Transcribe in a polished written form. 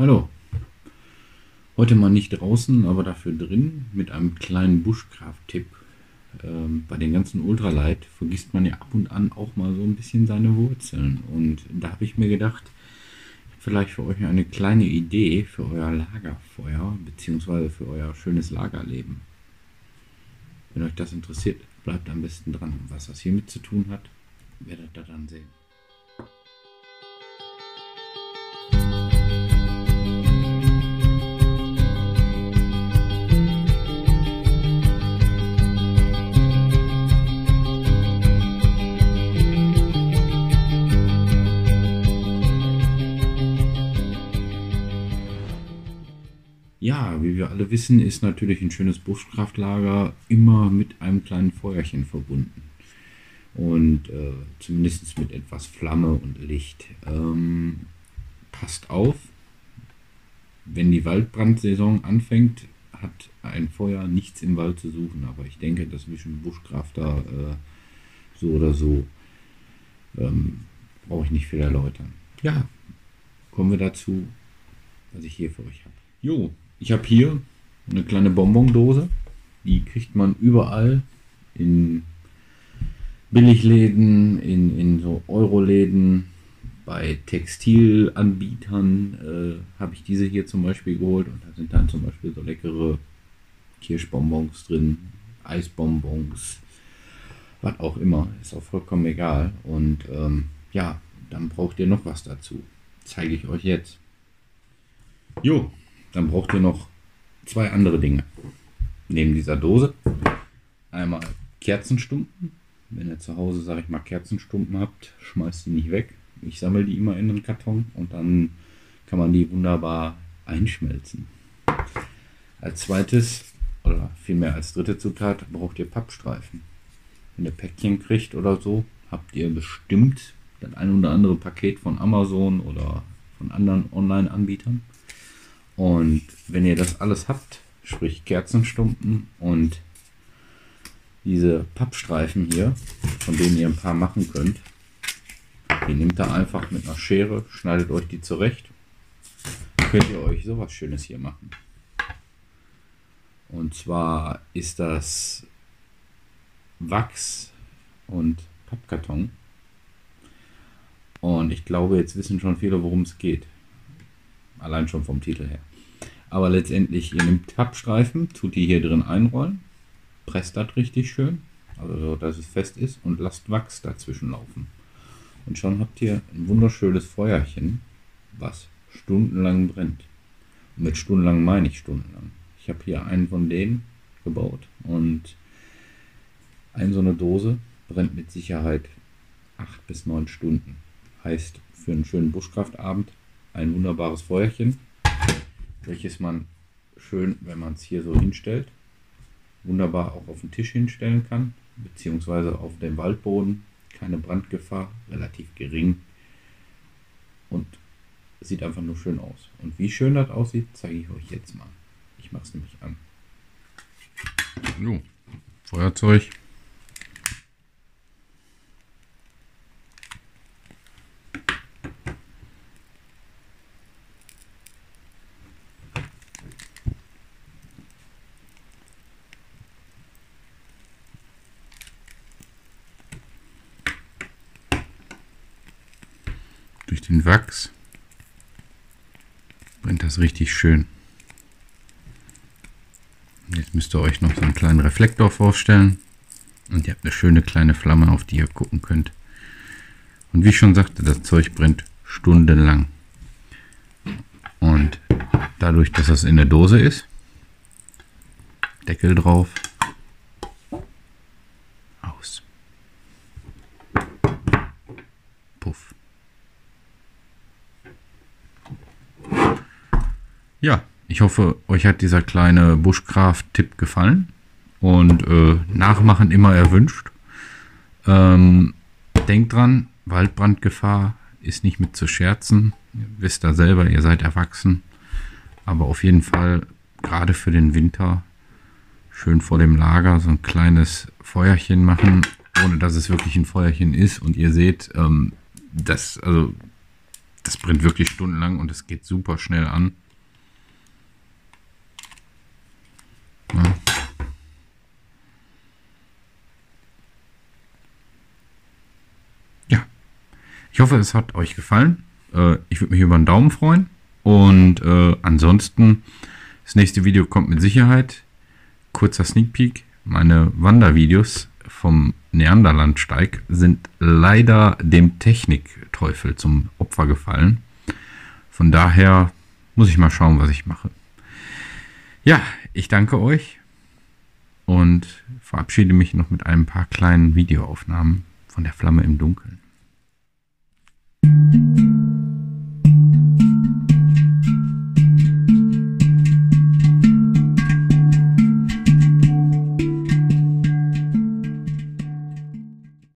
Hallo, heute mal nicht draußen, aber dafür drin mit einem kleinen Bushcraft-Tipp. Bei den ganzen Ultralight vergisst man ja ab und an auch mal so ein bisschen seine Wurzeln. Und da habe ich mir gedacht, vielleicht für euch eine kleine Idee für euer Lagerfeuer bzw. für euer schönes Lagerleben. Wenn euch das interessiert, bleibt am besten dran. Was das hiermit zu tun hat, werdet ihr dann sehen. Ja, wie wir alle wissen, ist natürlich ein schönes Bushcraft-Lager immer mit einem kleinen Feuerchen verbunden. Und zumindest mit etwas Flamme und Licht. Passt auf, wenn die Waldbrandsaison anfängt, hat ein Feuer nichts im Wald zu suchen. Aber ich denke, das wissen Bushcrafter so oder so. Brauche ich nicht viel erläutern. Ja, kommen wir dazu, was ich hier für euch habe. Jo, ich habe hier eine kleine Bonbondose. Die kriegt man überall in Billigläden, in so Euroläden, bei Textilanbietern habe ich diese hier zum Beispiel geholt. Und da sind dann zum Beispiel so leckere Kirschbonbons drin, Eisbonbons, was auch immer. Ist auch vollkommen egal. Und ja, dann braucht ihr noch was dazu. Zeige ich euch jetzt. Jo. Dann braucht ihr noch zwei andere Dinge. Neben dieser Dose einmal Kerzenstumpen. Wenn ihr zu Hause, sage ich mal, Kerzenstumpen habt, schmeißt die nicht weg. Ich sammle die immer in einen Karton und dann kann man die wunderbar einschmelzen. Als zweites oder vielmehr als dritte Zutat braucht ihr Pappstreifen. Wenn ihr Päckchen kriegt oder so, habt ihr bestimmt das ein oder andere Paket von Amazon oder von anderen Online-Anbietern. Und wenn ihr das alles habt, sprich Kerzenstumpen und diese Pappstreifen hier, von denen ihr ein paar machen könnt, die nehmt ihr einfach mit einer Schere, schneidet euch die zurecht, könnt ihr euch sowas Schönes hier machen. Und zwar ist das Wachs und Pappkarton. Und ich glaube, jetzt wissen schon viele, worum es geht. Allein schon vom Titel her. Aber letztendlich, ihr nehmt Pappstreifen, tut die hier drin einrollen, presst das richtig schön, also so, dass es fest ist, und lasst Wachs dazwischen laufen. Und schon habt ihr ein wunderschönes Feuerchen, was stundenlang brennt. Und mit stundenlang meine ich stundenlang. Ich habe hier einen von denen gebaut und so eine Dose brennt mit Sicherheit 8 bis 9 Stunden. Heißt, für einen schönen Bushcraft-Abend ein wunderbares Feuerchen, welches man schön, wenn man es hier so hinstellt, wunderbar auch auf den Tisch hinstellen kann, beziehungsweise auf dem Waldboden. Keine Brandgefahr, relativ gering und sieht einfach nur schön aus. Und wie schön das aussieht, zeige ich euch jetzt mal. Ich mache es nämlich an. So, Feuerzeug. Durch den Wachs brennt das richtig schön. Jetzt müsst ihr euch noch so einen kleinen Reflektor vorstellen und ihr habt eine schöne kleine Flamme, auf die ihr gucken könnt. Und wie ich schon sagte, das Zeug brennt stundenlang. Und dadurch, dass das in der Dose ist, Deckel drauf, aus. Puff. Ja, ich hoffe, euch hat dieser kleine Bushcraft-Tipp gefallen und nachmachen immer erwünscht. Denkt dran, Waldbrandgefahr ist nicht mit zu scherzen. Ihr wisst da selber, ihr seid erwachsen. Aber auf jeden Fall, gerade für den Winter, schön vor dem Lager so ein kleines Feuerchen machen, ohne dass es wirklich ein Feuerchen ist. Und ihr seht, das, also Das brennt wirklich stundenlang und es geht super schnell an. Ja. Ja. Ich hoffe, es hat euch gefallen. Ich würde mich über einen Daumen freuen. Und ansonsten, das nächste Video kommt mit Sicherheit. Kurzer Sneak Peek. Meine Wandervideos vom Neanderlandsteig sind leider dem Technikteufel zum Opfer gefallen. Von daher muss ich mal schauen, was ich mache. Ja, ich danke euch und verabschiede mich noch mit ein paar kleinen Videoaufnahmen von der Flamme im Dunkeln.